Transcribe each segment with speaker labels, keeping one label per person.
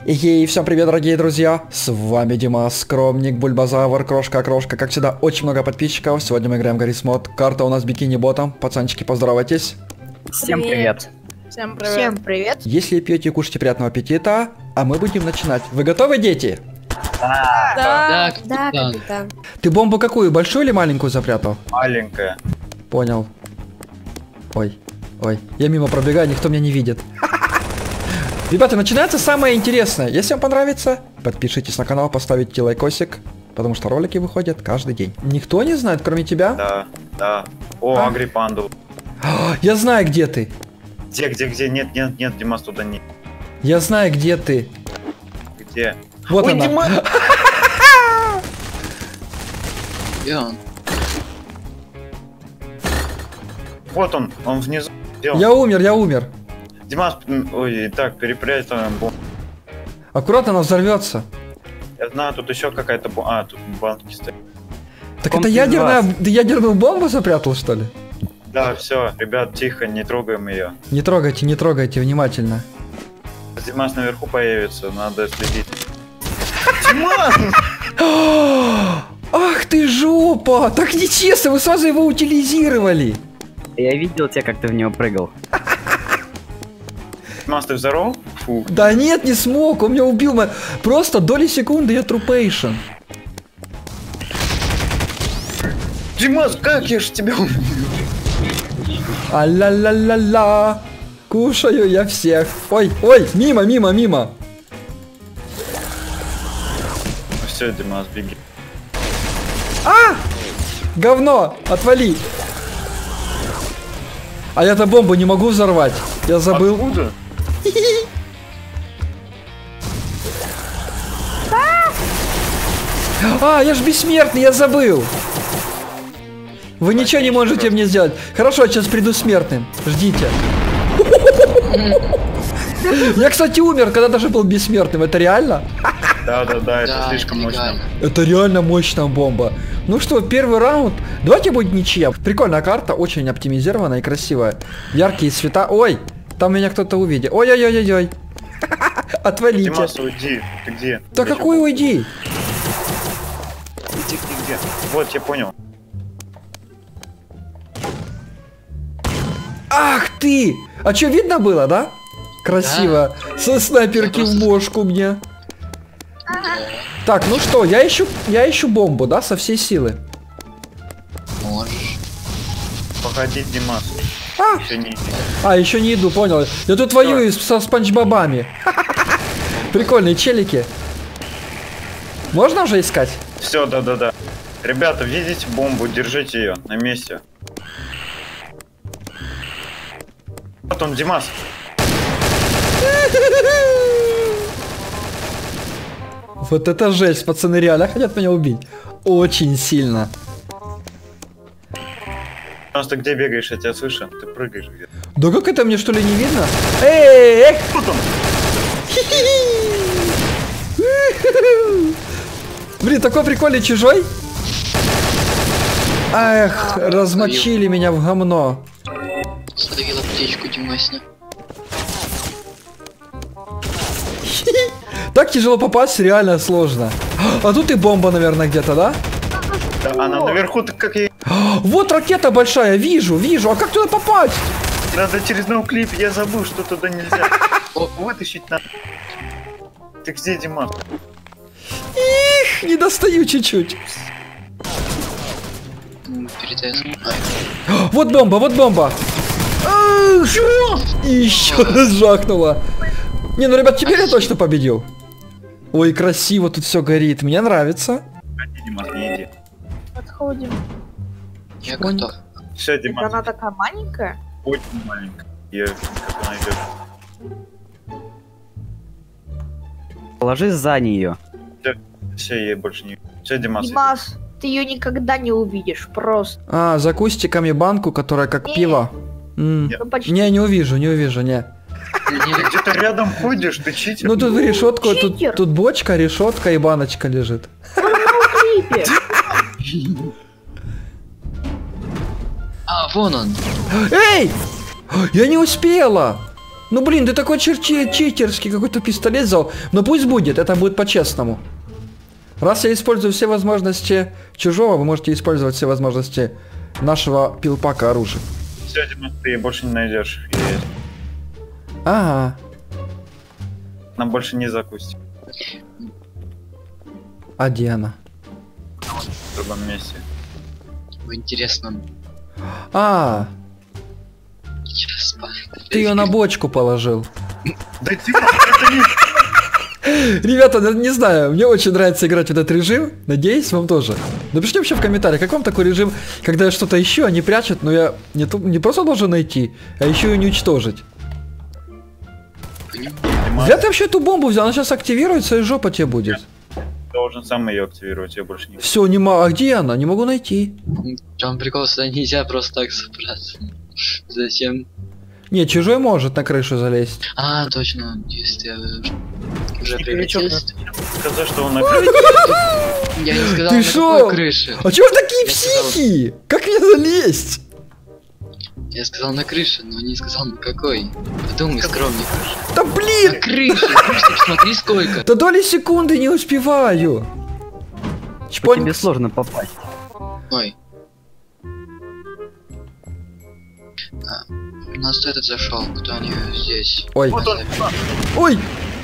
Speaker 1: И всем привет, дорогие друзья, с вами Димас, Скромник, Бульбазавр, Крошка, как всегда, очень много подписчиков. Сегодня мы играем Гаррис Мод, карта у нас бикини-ботом, пацанчики, поздоровайтесь.
Speaker 2: Всем привет.
Speaker 3: Всем привет.
Speaker 2: Всем привет.
Speaker 1: Если пьете и кушайте, приятного аппетита, а мы будем начинать. Вы готовы, дети?
Speaker 2: Да, капитан.
Speaker 1: Ты бомбу какую, большую или маленькую запрятал?
Speaker 3: Маленькая.
Speaker 1: Понял. Ой, я мимо пробегаю, никто меня не видит. Ребята, начинается самое интересное. Если вам понравится, подпишитесь на канал, поставите лайкосик, потому что ролики выходят каждый день. Никто не знает, кроме тебя?
Speaker 3: Да. О, Агрипанду.
Speaker 1: Я знаю, где ты.
Speaker 3: Где? Нет, Димас туда не.
Speaker 1: Я знаю, где ты.
Speaker 3: Где?
Speaker 1: Вот
Speaker 3: Ой,
Speaker 1: она.
Speaker 3: Димас!
Speaker 2: Где он?
Speaker 3: Вот он внизу. Где он?
Speaker 1: Я умер.
Speaker 3: Димас, ой, так, перепрятаем бомбу.
Speaker 1: Аккуратно, она взорвется.
Speaker 3: Я знаю, тут еще какая-то бомба. А, тут банки стоят.
Speaker 1: Так это ядерную бомбу запрятал, что ли?
Speaker 3: Да, все, ребят, тихо, не трогаем ее.
Speaker 1: Не трогайте, внимательно.
Speaker 3: Димас наверху появится, надо следить. Димас!
Speaker 1: Ах ты жопа! Так нечестно, вы сразу его утилизировали.
Speaker 4: Я видел тебя, как ты в него прыгал.
Speaker 3: Димас, ты здоров? Фу.
Speaker 1: Да нет, не смог, он меня убил. Просто доли секунды, я трупейшн.
Speaker 3: Димас, как я ж тебя убил?
Speaker 1: А-ля-ля-ля-ля. Кушаю я всех. Ой, мимо.
Speaker 3: Все, Димас, беги.
Speaker 1: Говно, отвали. А я-то бомбу не могу взорвать. Я забыл.
Speaker 3: Откуда?
Speaker 1: Я ж бессмертный, я забыл. Вы ничего не можете мне сделать. Хорошо, я сейчас приду смертным. Ждите. Я, кстати, умер, когда даже был бессмертным. Это реально?
Speaker 3: Да, это слишком мощно.
Speaker 1: Это реально мощная бомба. Ну что, первый раунд. Давайте будет ничья. Прикольная карта, очень оптимизированная и красивая. Яркие цвета. Ой, там меня кто-то увидел. Ой. Отвалите.
Speaker 3: Димас, уйди. Ты где?
Speaker 1: Да какой уйди?
Speaker 3: Где? Вот, я понял.
Speaker 1: Ах ты! А что, видно было, да? Красиво. Со снайперки в мошку мне. Так, ну что, я ищу бомбу, да, со всей силы.
Speaker 2: Можешь.
Speaker 3: Погоди, Димас. Еще не иди.
Speaker 1: Еще не иду, понял. Я тут воюю со спанч-бобами. Прикольные челики. Можно уже искать?
Speaker 3: Все, да. Ребята, видите бомбу, держите ее на месте. Вот он, Димас.
Speaker 1: Вот это жесть, пацаны реально хотят меня убить. Очень сильно.
Speaker 3: Димас, ты где бегаешь? Я тебя слышу. Ты прыгаешь где-то.
Speaker 1: Да как это, мне что ли не видно? Эй!
Speaker 3: Тут он.
Speaker 1: Блин, такой прикольный чужой. Эх, размочили меня в говно.
Speaker 2: Словил аптечку, Димасня.
Speaker 1: Так тяжело попасть, реально сложно. А тут и бомба, наверное, где-то, да?
Speaker 3: Да, она наверху, ты как ей...
Speaker 1: Вот ракета большая, вижу. А как туда попасть?
Speaker 3: Надо через ноуклип, я забыл, что туда нельзя. Вытащить надо. Ты где, Димас?
Speaker 1: Не достаю чуть-чуть.
Speaker 2: Передай.
Speaker 1: Вот бомба. И еще раз жахнула. Не, ну, ребят, теперь я точно победил. Ой, красиво тут все горит. Мне нравится.
Speaker 3: Ходи, Димас, не иди.
Speaker 5: Подходим.
Speaker 2: Я готов.
Speaker 3: Все,
Speaker 5: Это
Speaker 3: Димас,
Speaker 5: она такая маленькая?
Speaker 3: очень маленькая. Ее как найдешь.
Speaker 4: Положи за нее.
Speaker 3: Все, ей больше не... Все, Димас,
Speaker 5: Димас, ты ее никогда не увидишь, просто.
Speaker 1: За кустиками банку, которая как
Speaker 5: Не.
Speaker 1: пиво.
Speaker 5: Ну, почти.
Speaker 1: Не увижу, не.
Speaker 3: ты где-то рядом ходишь, ты читер.
Speaker 1: Ну тут решетка,
Speaker 5: Читер.
Speaker 1: тут бочка, решетка и баночка лежит.
Speaker 5: Клипе.
Speaker 2: Вон он.
Speaker 1: Эй! Я не успела! Ну блин, ты такой читерский какой-то пистолет взял. Но пусть будет, это будет по-честному. Раз я использую все возможности чужого, вы можете использовать все возможности нашего пилпака оружия.
Speaker 3: Все, Дима, ты больше не найдешь. Есть.
Speaker 1: Ага.
Speaker 3: Нам больше не закусить.
Speaker 1: А где она?
Speaker 3: В другом месте.
Speaker 2: В интересном.
Speaker 1: А,
Speaker 2: Сейчас спать.
Speaker 1: ты ее на бочку положил.
Speaker 3: Да Дима, это не...
Speaker 1: Ребята, не знаю, мне очень нравится играть в этот режим. Надеюсь, вам тоже. Напишите вообще в комментариях, как вам такой режим, когда я что-то ищу, они прячут, но я не просто должен найти, а еще и уничтожить.
Speaker 3: Дима,
Speaker 1: Зря ты вообще эту бомбу взял, она сейчас активируется и жопа тебе будет.
Speaker 3: должен сам ее активировать, я больше не...
Speaker 1: Все, не могу. А где она? Не могу найти.
Speaker 2: В чем прикол, сюда нельзя просто так собраться. Зачем?
Speaker 1: Не, чужой может на крышу залезть.
Speaker 2: А, точно, если я уже
Speaker 3: Николичок,
Speaker 2: прилетел.
Speaker 3: сказать, что он на...
Speaker 2: Я не сказал,
Speaker 1: Ты
Speaker 2: на
Speaker 1: шо?
Speaker 2: какой крыше.
Speaker 1: А чего вы такие
Speaker 2: Я сказал-
Speaker 1: психи? Как мне залезть?
Speaker 2: Я сказал на крыше, но не сказал на какой. Подумай, скромник.
Speaker 1: Да
Speaker 2: На
Speaker 1: блин!
Speaker 2: крыше, крыше, посмотри сколько.
Speaker 1: Да доли секунды не успеваю.
Speaker 4: По тебе
Speaker 1: Чпонькс.
Speaker 4: сложно попасть.
Speaker 2: Ой. У нас этот зашел, кто у нее здесь.
Speaker 1: Ой,
Speaker 3: Вот он,
Speaker 1: ой!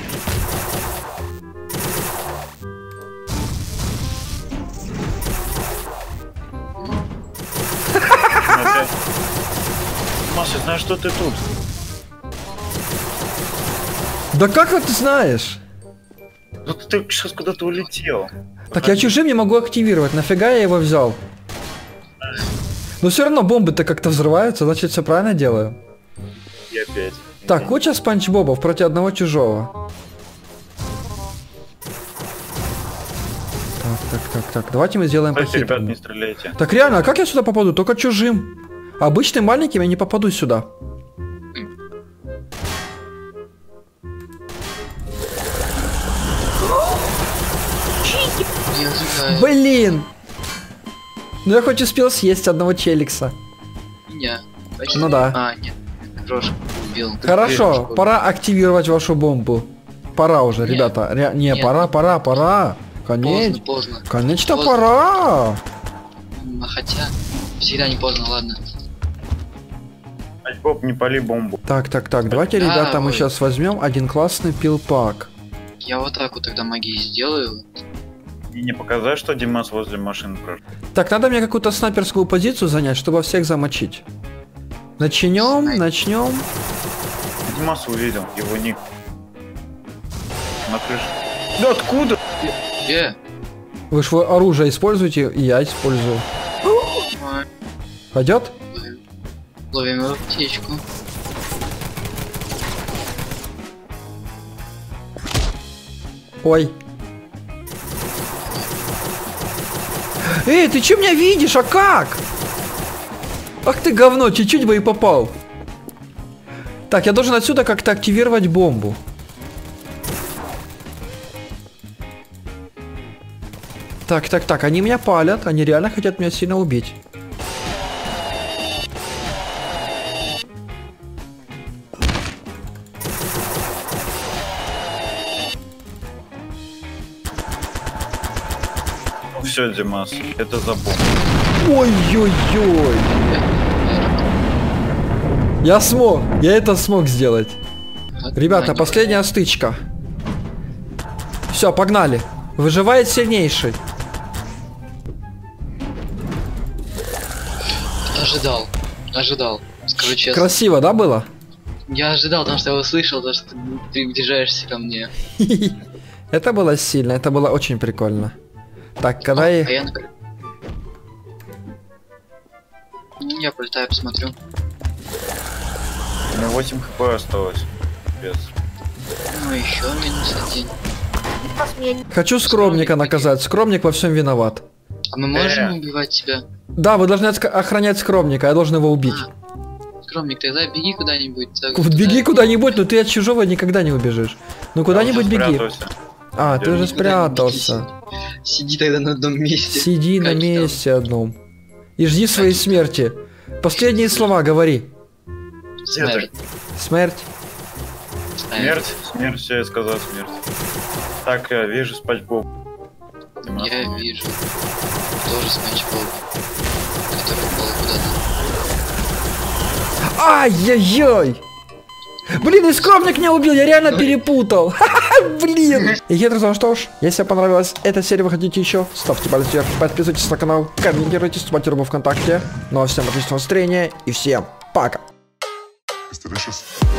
Speaker 3: опять. Маша, знаешь, что ты тут?
Speaker 1: Да как вот ты знаешь?
Speaker 3: Ну ты сейчас куда-то улетел.
Speaker 1: Так я чужим не могу активировать, нафига я его взял? Но все равно бомбы-то как-то взрываются, значит все правильно делаю.
Speaker 3: И опять.
Speaker 1: Так, куча спанч бобов против одного чужого. Так, давайте мы сделаем
Speaker 3: Кстати, ребят,
Speaker 1: по-хитрому.
Speaker 3: не стреляйте.
Speaker 1: Так реально, а как я сюда попаду? Только чужим. Обычным маленьким я не попаду сюда.
Speaker 2: Я ожидаю
Speaker 1: Блин! Ну я хоть успел съесть одного челикса.
Speaker 2: меня. Почти.
Speaker 1: Ну да.
Speaker 2: А, нет. Крошку убил.
Speaker 1: Хорошо,
Speaker 2: Крошку.
Speaker 1: пора активировать вашу бомбу. Пора уже,
Speaker 2: Нет.
Speaker 1: ребята. Не,
Speaker 2: Нет.
Speaker 1: пора.
Speaker 2: Поздно, поздно.
Speaker 1: Конечно,
Speaker 2: Поздно.
Speaker 1: пора.
Speaker 2: А хотя, всегда не поздно, ладно.
Speaker 3: Боб, не пали бомбу.
Speaker 1: Так, давайте,
Speaker 2: Да,
Speaker 1: ребята, мы
Speaker 2: ой.
Speaker 1: сейчас возьмем один классный пилпак.
Speaker 2: Я вот так вот тогда магии сделаю.
Speaker 3: И не показать, что Димас возле машины прошел.
Speaker 1: Так, надо мне какую-то снайперскую позицию занять, чтобы всех замочить. Начнем.
Speaker 3: Димас увидел, его ник. На крыше. Да откуда?
Speaker 2: Где?
Speaker 1: Вы же оружие используете, и я использую.
Speaker 2: Ой,
Speaker 1: Пойдет?
Speaker 2: ловим его птичку.
Speaker 1: Ой. Эй, ты что меня видишь? А как? Ах ты говно, чуть-чуть бы и попал. Так, я должен отсюда как-то активировать бомбу. Так, они меня палят, они реально хотят меня сильно убить.
Speaker 3: Ну все, Димас, это за бомбу.
Speaker 1: Ой-ой-ой. Я это смог сделать. Ребята, последняя стычка. Все, погнали. Выживает сильнейший.
Speaker 2: Ожидал. Скажу честно.
Speaker 1: Красиво, да, было?
Speaker 2: Я ожидал, потому что я услышал, то, что ты приближаешься ко мне.
Speaker 1: Это было сильно, это было очень прикольно. Так, когда
Speaker 2: А
Speaker 1: я...
Speaker 2: я Я полетаю, посмотрю.
Speaker 3: У меня 8 хп осталось. Без.
Speaker 2: Ну, еще -1.
Speaker 5: Димас, меня не-
Speaker 1: Хочу скромника наказать. Скромник во всем виноват.
Speaker 2: А мы можем убивать тебя?
Speaker 1: Да, вы должны охранять скромника, я должен его убить.
Speaker 2: Скромник, тогда беги куда-нибудь.
Speaker 1: Беги куда-нибудь, но ты от чужого никогда не убежишь. Ну куда-нибудь беги. А, ты уже спрятался.
Speaker 2: Сиди тогда на одном месте.
Speaker 1: Сиди на
Speaker 2: Как там?
Speaker 1: месте одном. И жди своей смерти. Последние слова говори.
Speaker 2: Смерть.
Speaker 1: Смерть.
Speaker 3: Смерть, смерть, я сказал смерть. Так, я вижу Спанч Боб.
Speaker 2: Я вижу. Тоже Спанч Боб. Который упал куда-то.
Speaker 1: Ай-яй-яй! Блин, и скромник меня убил, я реально перепутал. Ха-ха, блин. И хитро, ну что ж, если вам понравилась эта серия, вы хотите еще, ставьте палец вверх, подписывайтесь на канал, комментируйте, вступайте в ВКонтакте. Ну а всем отличного настроения и всем пока.
Speaker 6: It's delicious.